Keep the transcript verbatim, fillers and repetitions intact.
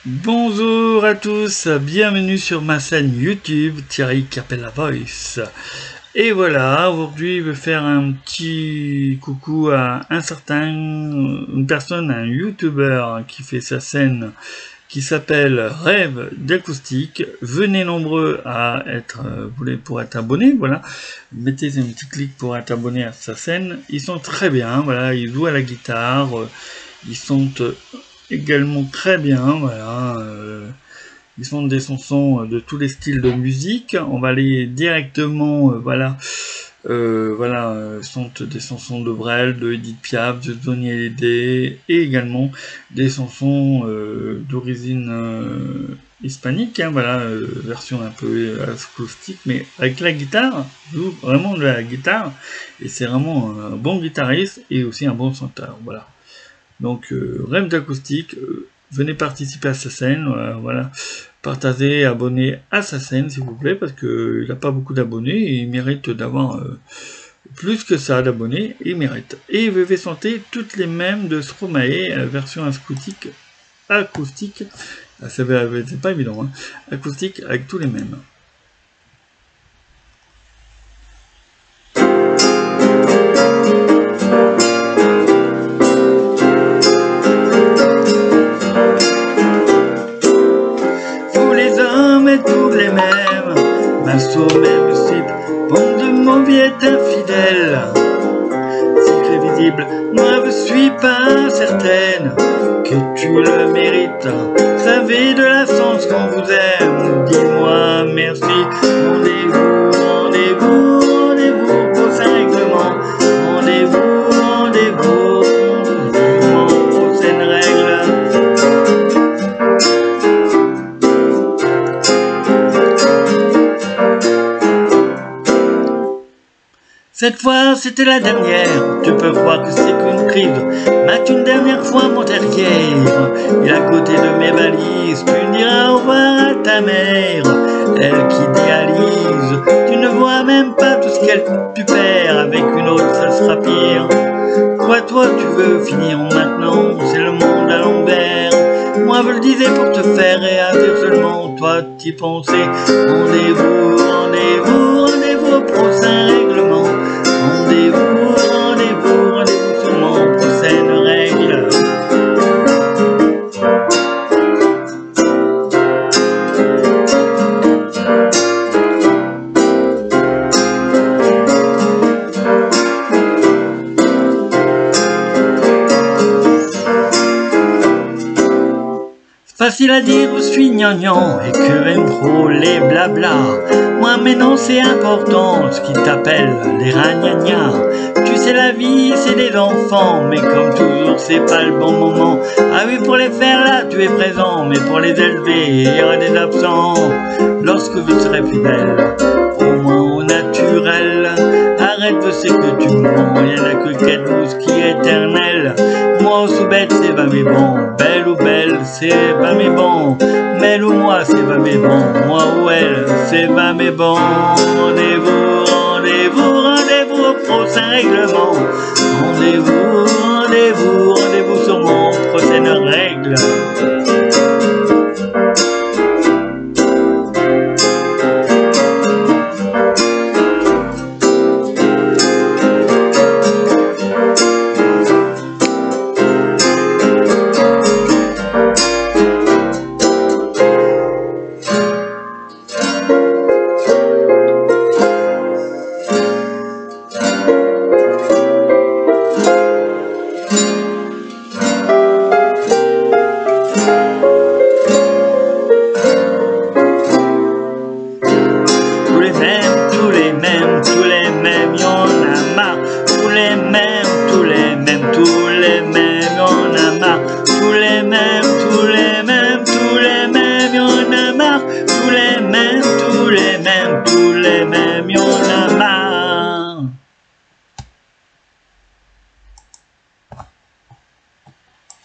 Bonjour à tous, bienvenue sur ma chaîne YouTube Thierry Capella Voice. Et voilà, aujourd'hui je vais faire un petit coucou à un certain, une personne, un youtubeur qui fait sa scène qui s'appelle Rêve d'acoustique. Venez nombreux à être pour être abonnés, voilà. Mettez un petit clic pour être abonné à sa scène. Ils sont très bien, voilà, ils jouent à la guitare, ils sont également très bien, voilà. Euh, ils sont des chansons de tous les styles de musique. On va aller directement, euh, voilà, euh, voilà, euh, sont des chansons de Brel, de Edith Piaf, de Johnny Hallyday, et également des chansons euh, d'origine euh, hispanique, hein, voilà, euh, version un peu acoustique, mais avec la guitare, joue vraiment de la guitare, et c'est vraiment un bon guitariste et aussi un bon chanteur, voilà. Donc, euh, Rêve d'acoustique, euh, venez participer à sa scène, euh, voilà, partagez, abonnez à sa scène s'il vous plaît, parce que il n'a pas beaucoup d'abonnés et il mérite d'avoir euh, plus que ça d'abonnés, il mérite. Et je vais chanter toutes les mêmes de Stromae, euh, version acoustique, acoustique, c'est pas évident, hein, acoustique avec tous les mêmes. Tous les mêmes, mince au même cible, bande de mauviettes infidèles. Cycle visible, moi je suis pas certaine que tu le mérites. Savez de la chance qu'on vous aime, dis-moi merci. Rendez-vous, rendez-vous, rendez-vous pour ce règlement. Rendez-vous, rendez-vous, rendez-vous pour cette règle. Cette fois, c'était la dernière, tu peux croire que c'est qu'une crise. Mate une dernière fois mon derrière, et à côté de mes valises, tu diras au revoir à ta mère. Elle qui dialyse, tu ne vois même pas tout ce qu'elle tu perds, avec une autre ça sera pire. Quoi toi tu veux finir maintenant, c'est le monde à l'envers. Moi je le disais pour te faire réagir seulement, toi t'y pensais. Rendez-vous, rendez-vous, rendez-vous au prochain règlement. Rendez-vous, rendez-vous, rendez-vous sur mon prochaine règle. Facile à dire, je suis gnangnan et que j'aime trop les blabla. Moi mais non c'est important ce qui t'appelle les ragnagnas. Tu sais la vie c'est des enfants, mais comme toujours c'est pas le bon moment. Ah oui pour les faire là tu es présent, mais pour les élever il y aura des absents. Lorsque je serai fidèle, au moins au naturel. Arrête je sais que tu me mens, y'en a que quelque chose qui est éternel. Moi au sous-bête c'est pas mes bons, belle ou belle c'est pas mes bons. Mêle ou moi c'est pas mes bons, moi ou elle c'est pas mes bons. Rendez-vous, rendez-vous, rendez-vous au prochain règlement. Rendez-vous, rendez-vous, rendez-vous sur mon prochaine règle.